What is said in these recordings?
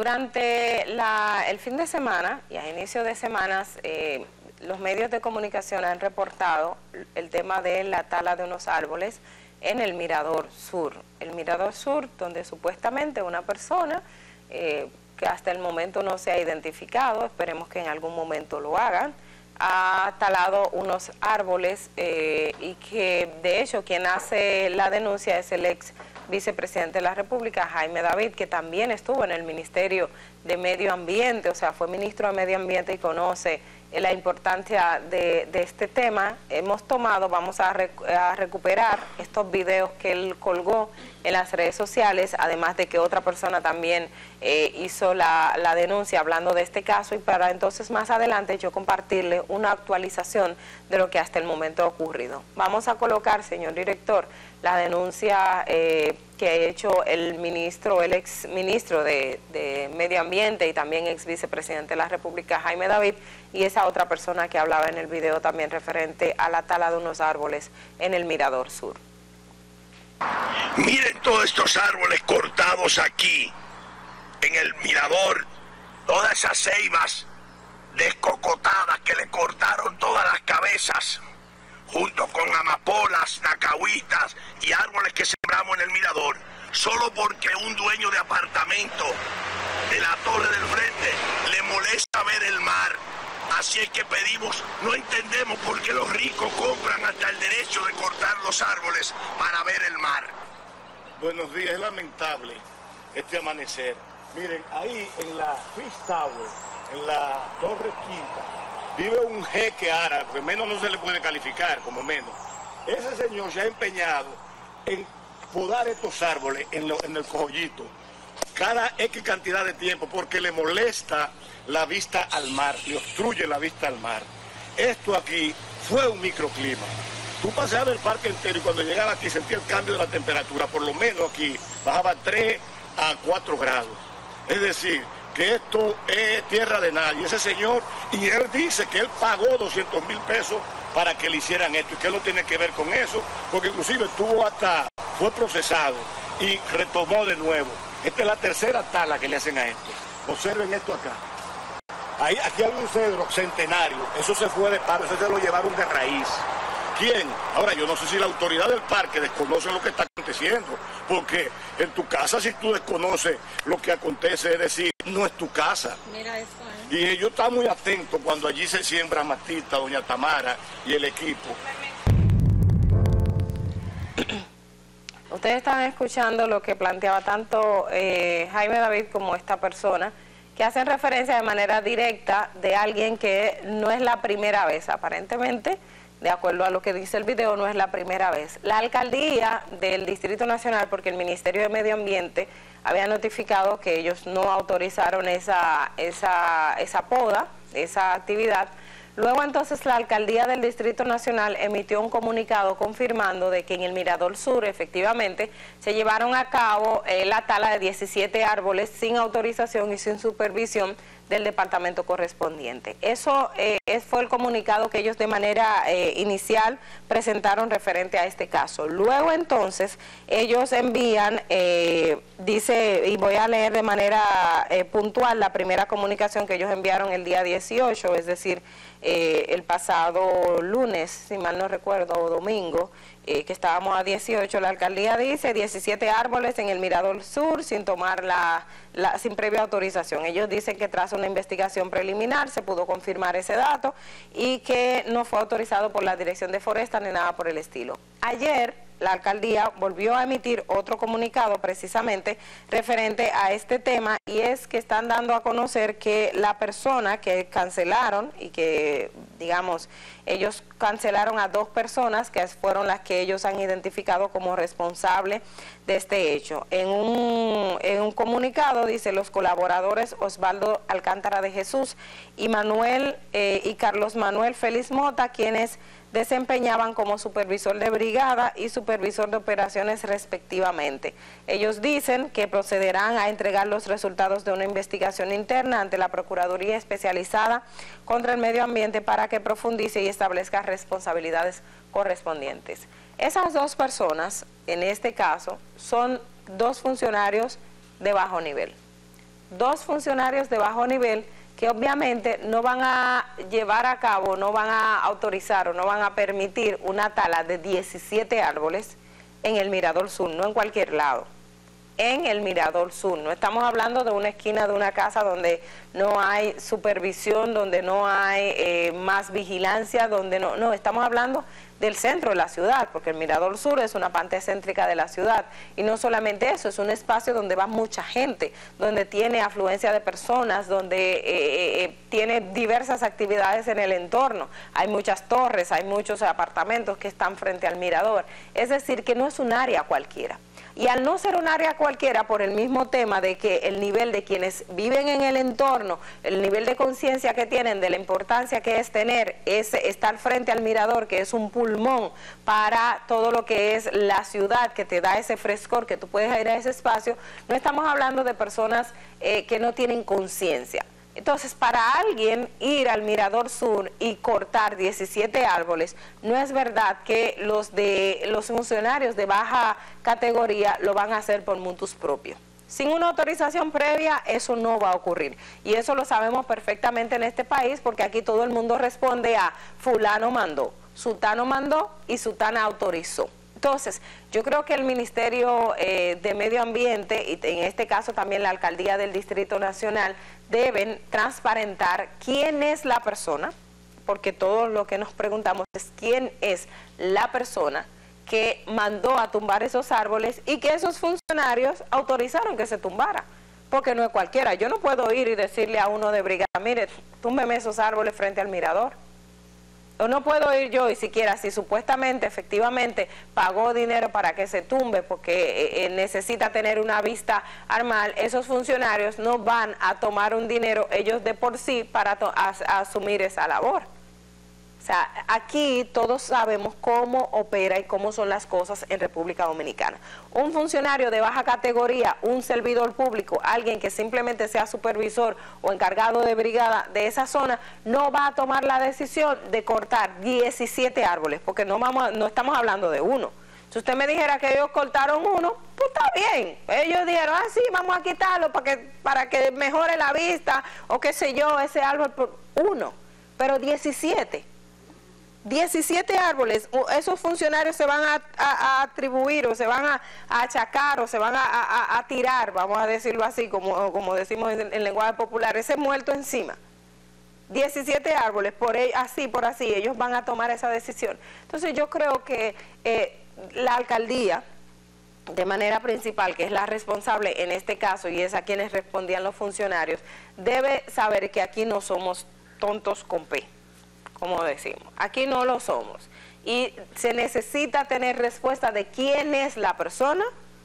Durante el fin de semana y a inicio de semanas, los medios de comunicación han reportado el tema de la tala de unos árboles en el Mirador Sur. El Mirador Sur, donde supuestamente una persona que hasta el momento no se ha identificado, esperemos que en algún momento lo hagan, ha talado unos árboles y que de hecho quien hace la denuncia es el ex vicepresidente de la República, Jaime David, que también estuvo en el Ministerio de Medio Ambiente, o sea, fue ministro de Medio Ambiente y conoce la importancia de este tema. Vamos a recuperar estos videos que él colgó en las redes sociales, además de que otra persona también hizo la denuncia hablando de este caso, y para entonces más adelante yo compartirle una actualización de lo que hasta el momento ha ocurrido. Vamos a colocar, señor director, la denuncia que ha hecho el ex ministro de Medio Ambiente y también ex vicepresidente de la República, Jaime David, y esa otra persona que hablaba en el video también referente a la tala de unos árboles en el Mirador Sur. Miren todos estos árboles cortados aquí, en el Mirador, todas esas ceibas descocotadas que le cortaron todas las cabezas, junto con amapolas, nacahuitas y árboles que sembramos en el Mirador, solo porque un dueño de apartamento de la Torre del Frente le molesta ver el mar. Así es que pedimos, no entendemos por qué los ricos compran hasta el derecho de cortar los árboles para ver el mar. Buenos días, es lamentable este amanecer. Miren, ahí en la Fish Tower, en la Torre Quinta, vive un jeque árabe, menos no se le puede calificar, como menos. Ese señor se ha empeñado en podar estos árboles en el cojollito, cada X cantidad de tiempo, porque le molesta la vista al mar, le obstruye la vista al mar. Esto aquí fue un microclima. Tú paseabas el parque entero y cuando llegaba aquí sentía el cambio de la temperatura, por lo menos aquí bajaba 3 a 4 grados. Es decir, que esto es tierra de nadie. Ese señor, y él dice que él pagó 200.000 pesos para que le hicieran esto, y que él no tiene que ver con eso, porque inclusive fue procesado y retomó de nuevo. Esta es la tercera tala que le hacen a esto. Observen esto acá. Aquí hay un cedro centenario, eso se fue de paro, eso se lo llevaron de raíz. ¿Quién? Ahora, yo no sé si la autoridad del parque desconoce lo que está aconteciendo, porque en tu casa, si tú desconoces lo que acontece, es decir, no es tu casa. Mira eso, Y yo estaba muy atento cuando allí se siembra Matita, doña Tamara y el equipo. Ustedes están escuchando lo que planteaba tanto Jaime David como esta persona, que hacen referencia de manera directa de alguien que no es la primera vez, aparentemente, de acuerdo a lo que dice el video, no es la primera vez. La alcaldía del Distrito Nacional, porque el Ministerio de Medio Ambiente había notificado que ellos no autorizaron esa poda, esa actividad. Luego entonces la alcaldía del Distrito Nacional emitió un comunicado confirmando de que en el Mirador Sur efectivamente se llevaron a cabo la tala de 17 árboles sin autorización y sin supervisión del departamento correspondiente. Eso fue el comunicado que ellos de manera inicial presentaron referente a este caso. Luego entonces ellos envían, dice, y voy a leer de manera puntual la primera comunicación que ellos enviaron el día 18, es decir, el pasado lunes, si mal no recuerdo, o domingo, que estábamos a 18, la alcaldía dice 17 árboles en el Mirador Sur sin tomar sin previa autorización. Ellos dicen que tras una investigación preliminar se pudo confirmar ese dato y que no fue autorizado por la Dirección de Foresta ni nada por el estilo. Ayer la alcaldía volvió a emitir otro comunicado precisamente referente a este tema, y es que están dando a conocer que la persona que cancelaron y que, digamos, ellos cancelaron a 2 personas que fueron las que ellos han identificado como responsables de este hecho. En un comunicado dice: los colaboradores Osvaldo Alcántara de Jesús y Carlos Manuel Félix Mota, quienes desempeñaban como supervisor de brigada y supervisor de operaciones respectivamente. Ellos dicen que procederán a entregar los resultados de una investigación interna ante la Procuraduría Especializada contra el Medio Ambiente para que profundice y establezca responsabilidades correspondientes. Esas 2 personas, en este caso, son 2 funcionarios de bajo nivel. dos funcionarios de bajo nivel que obviamente no van a llevar a cabo, no van a autorizar o no van a permitir una tala de 17 árboles en el Mirador Sur, no en cualquier lado, en el Mirador Sur. No estamos hablando de una esquina de una casa donde no hay supervisión, donde no hay más vigilancia, donde no, estamos hablando del centro de la ciudad, porque el Mirador Sur es una parte céntrica de la ciudad, y no solamente eso, es un espacio donde va mucha gente, donde tiene afluencia de personas, donde tiene diversas actividades en el entorno, hay muchas torres, hay muchos apartamentos que están frente al mirador, es decir, que no es un área cualquiera. Y al no ser un área cualquiera, por el mismo tema de que el nivel de quienes viven en el entorno, el nivel de conciencia que tienen de la importancia que es tener, estar frente al mirador, que es un pulmón para todo lo que es la ciudad, que te da ese frescor, que tú puedes ir a ese espacio, no estamos hablando de personas que no tienen conciencia. Entonces, para alguien ir al Mirador Sur y cortar 17 árboles, no es verdad que los funcionarios de baja categoría lo van a hacer por motus propio. Sin una autorización previa, eso no va a ocurrir. Y eso lo sabemos perfectamente en este país, porque aquí todo el mundo responde a fulano mandó, sutano mandó y sutana autorizó. Entonces, yo creo que el Ministerio de Medio Ambiente, y en este caso también la Alcaldía del Distrito Nacional, deben transparentar quién es la persona, porque todo lo que nos preguntamos es quién es la persona que mandó a tumbar esos árboles y que esos funcionarios autorizaron que se tumbara. Porque no es cualquiera. Yo no puedo ir y decirle a uno de brigada, mire, túmbeme esos árboles frente al mirador. O no puedo ir yo, y siquiera si supuestamente, efectivamente, pagó dinero para que se tumbe porque necesita tener una vista armada, esos funcionarios no van a tomar un dinero ellos de por sí para asumir esa labor. O sea, aquí todos sabemos cómo opera y cómo son las cosas en República Dominicana. Un funcionario de baja categoría, un servidor público, alguien que simplemente sea supervisor o encargado de brigada de esa zona, no va a tomar la decisión de cortar 17 árboles, porque no estamos hablando de uno. Si usted me dijera que ellos cortaron uno, pues está bien. Ellos dijeron, sí, vamos a quitarlo para que mejore la vista, o qué sé yo, ese árbol por uno. Pero 17 árboles, esos funcionarios se van a atribuir o se van a achacar o se van a tirar, vamos a decirlo así, como decimos en lenguaje popular, ese muerto encima. 17 árboles, por así, ellos van a tomar esa decisión. Entonces yo creo que la alcaldía, de manera principal, que es la responsable en este caso y es a quienes respondían los funcionarios, debe saber que aquí no somos tontos con P, como decimos, aquí no lo somos, y se necesita tener respuesta de quién es la persona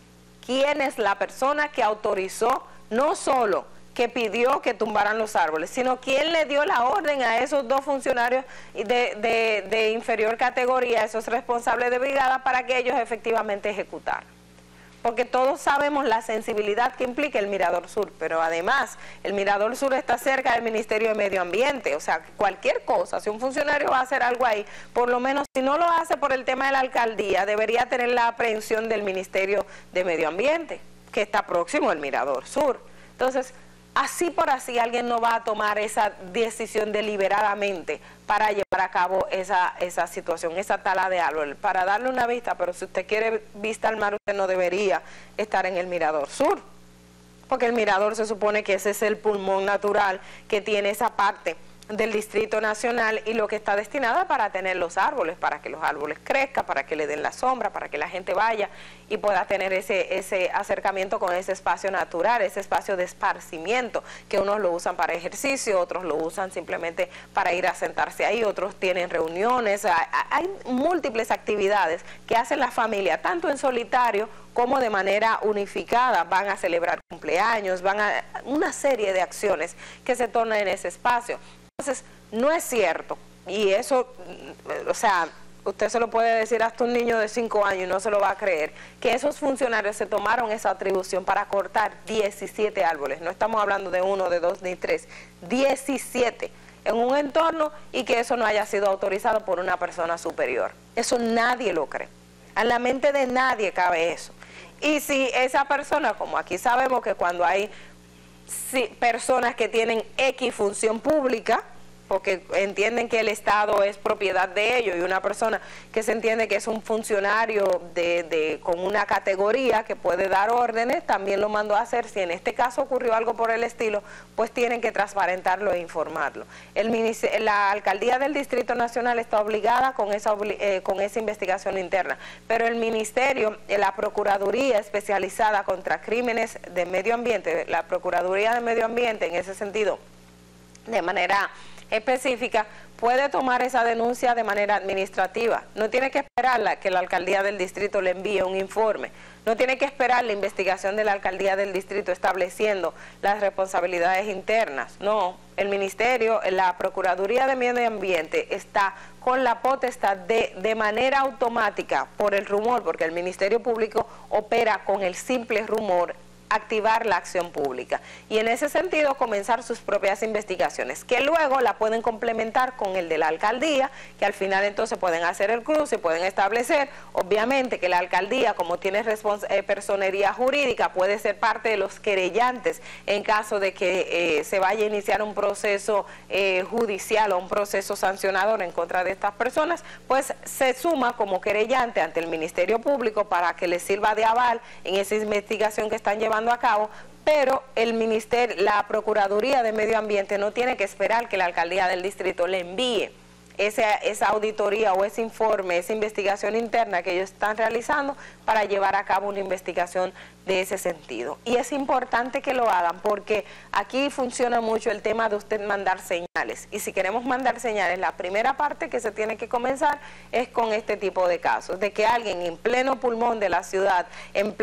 que autorizó, no solo que pidió que tumbaran los árboles, sino quién le dio la orden a esos dos funcionarios de inferior categoría, esos responsables de brigada, para que ellos efectivamente ejecutaran. Porque todos sabemos la sensibilidad que implica el Mirador Sur, pero además el Mirador Sur está cerca del Ministerio de Medio Ambiente, o sea, cualquier cosa, si un funcionario va a hacer algo ahí, por lo menos si no lo hace por el tema de la alcaldía, debería tener la aprehensión del Ministerio de Medio Ambiente, que está próximo al Mirador Sur. Entonces, así por así alguien no va a tomar esa decisión deliberadamente para llevar a cabo esa situación, esa tala de árbol, para darle una vista, pero si usted quiere vista al mar, usted no debería estar en el Mirador Sur, porque el mirador se supone que ese es el pulmón natural que tiene esa parte del Distrito Nacional y lo que está destinada para tener los árboles, para que los árboles crezcan, para que le den la sombra, para que la gente vaya y pueda tener ese acercamiento con ese espacio natural, ese espacio de esparcimiento, que unos lo usan para ejercicio, otros lo usan simplemente para ir a sentarse ahí, otros tienen reuniones, hay múltiples actividades que hacen la familia, tanto en solitario como de manera unificada, van a celebrar cumpleaños, van a una serie de acciones que se tornan en ese espacio. Entonces, no es cierto, y eso, o sea, usted se lo puede decir hasta un niño de 5 años y no se lo va a creer, que esos funcionarios se tomaron esa atribución para cortar 17 árboles, no estamos hablando de 1, de 2, ni 3, 17 en un entorno, y que eso no haya sido autorizado por una persona superior. Eso nadie lo cree, a la mente de nadie cabe eso. Y si esa persona, como aquí sabemos que cuando hay personas que tienen X función pública, porque entienden que el Estado es propiedad de ellos, y una persona que se entiende que es un funcionario con una categoría que puede dar órdenes, también lo mandó a hacer. Si en este caso ocurrió algo por el estilo, pues tienen que transparentarlo e informarlo. La Alcaldía del Distrito Nacional está obligada con esa investigación interna, pero el Ministerio, la Procuraduría especializada contra crímenes de medio ambiente, la Procuraduría de Medio Ambiente en ese sentido, de manera específica, puede tomar esa denuncia de manera administrativa. No tiene que esperar que la alcaldía del distrito le envíe un informe. No tiene que esperar la investigación de la alcaldía del distrito estableciendo las responsabilidades internas. No, el ministerio, la Procuraduría de Medio Ambiente está con la potestad de manera automática, por el rumor, porque el Ministerio Público opera con el simple rumor, activar la acción pública y en ese sentido comenzar sus propias investigaciones, que luego la pueden complementar con el de la alcaldía, que al final entonces pueden hacer el cruce, pueden establecer, obviamente, que la alcaldía, como tiene personería jurídica, puede ser parte de los querellantes en caso de que se vaya a iniciar un proceso judicial o un proceso sancionador en contra de estas personas, pues se suma como querellante ante el Ministerio Público para que les sirva de aval en esa investigación que están llevando a cabo, pero la Procuraduría de Medio Ambiente no tiene que esperar que la alcaldía del distrito le envíe esa auditoría o ese informe, esa investigación interna que ellos están realizando para llevar a cabo una investigación de ese sentido. Y es importante que lo hagan porque aquí funciona mucho el tema de usted mandar señales. Y si queremos mandar señales, la primera parte que se tiene que comenzar es con este tipo de casos, de que alguien en pleno pulmón de la ciudad, en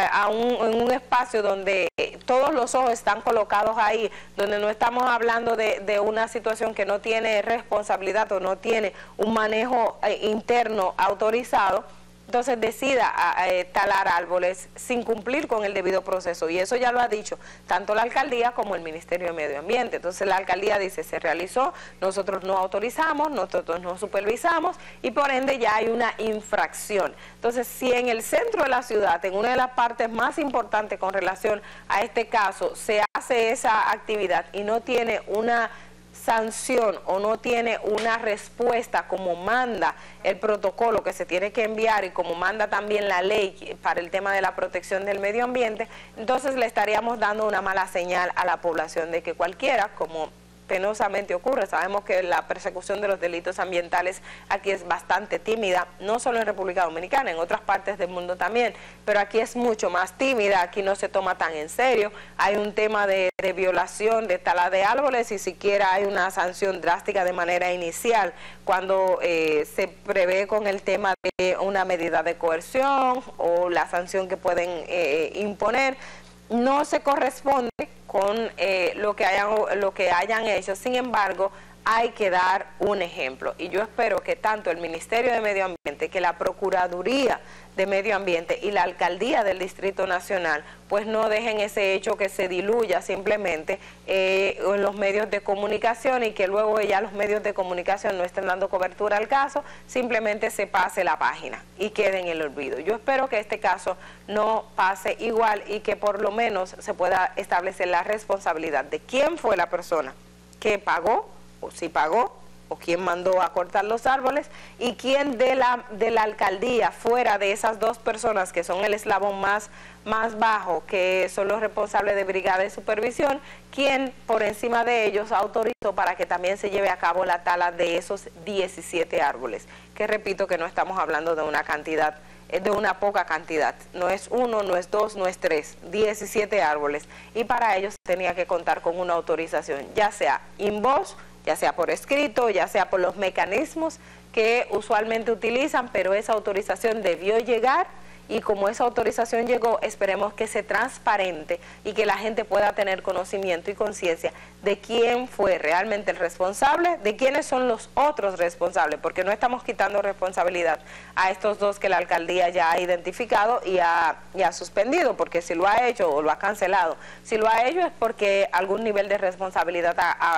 un espacio donde todos los ojos están colocados ahí, donde no estamos hablando de una situación que no tiene responsabilidad o no tiene un manejo interno autorizado, entonces decida talar árboles sin cumplir con el debido proceso. Y eso ya lo ha dicho tanto la alcaldía como el Ministerio de Medio Ambiente. Entonces la alcaldía dice, se realizó, nosotros no autorizamos, nosotros no supervisamos y por ende ya hay una infracción. Entonces, si en el centro de la ciudad, en una de las partes más importantes con relación a este caso, se hace esa actividad y no tiene una sanción o no tiene una respuesta como manda el protocolo que se tiene que enviar y como manda también la ley para el tema de la protección del medio ambiente, entonces le estaríamos dando una mala señal a la población de que cualquiera, como penosamente ocurre, sabemos que la persecución de los delitos ambientales aquí es bastante tímida, no solo en República Dominicana, en otras partes del mundo también, pero aquí es mucho más tímida, aquí no se toma tan en serio, hay un tema de violación, de tala de árboles y siquiera hay una sanción drástica de manera inicial cuando se prevé con el tema de una medida de coerción o la sanción que pueden imponer, no se corresponde con lo que hayan hecho. Sin embargo, hay que dar un ejemplo y yo espero que tanto el Ministerio de Medio Ambiente, que la Procuraduría de Medio Ambiente y la Alcaldía del Distrito Nacional pues no dejen ese hecho que se diluya simplemente en los medios de comunicación y que luego ya los medios de comunicación no estén dando cobertura al caso, simplemente se pase la página y quede en el olvido. Yo espero que este caso no pase igual y que por lo menos se pueda establecer la responsabilidad de quién fue la persona que pagó o si pagó, o quién mandó a cortar los árboles, y quién de la alcaldía, fuera de esas dos personas que son el eslabón más bajo, que son los responsables de brigada de supervisión, quién por encima de ellos autorizó para que también se lleve a cabo la tala de esos 17 árboles, que repito que no estamos hablando de una cantidad, de una poca cantidad, no es uno, no es dos, no es tres, 17 árboles, y para ellos tenía que contar con una autorización, ya sea in voz, ya sea por escrito, ya sea por los mecanismos que usualmente utilizan, pero esa autorización debió llegar y como esa autorización llegó, esperemos que sea transparente y que la gente pueda tener conocimiento y conciencia de quién fue realmente el responsable, de quiénes son los otros responsables, porque no estamos quitando responsabilidad a estos dos que la alcaldía ya ha identificado y ha suspendido, porque si lo ha hecho o lo ha cancelado, si lo ha hecho es porque algún nivel de responsabilidad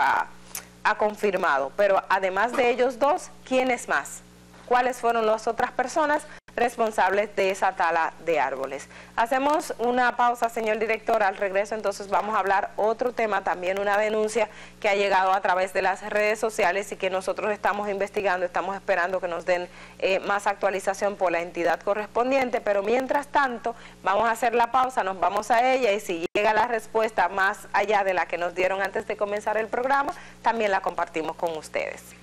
ha confirmado, pero además de ellos dos, ¿quiénes más? ¿Cuáles fueron las otras personas? responsables de esa tala de árboles. Hacemos una pausa, señor director. Al regreso entonces vamos a hablar otro tema, también una denuncia que ha llegado a través de las redes sociales y que nosotros estamos investigando, estamos esperando que nos den más actualización por la entidad correspondiente, pero mientras tanto vamos a hacer la pausa, nos vamos a ella y si llega la respuesta más allá de la que nos dieron antes de comenzar el programa, también la compartimos con ustedes.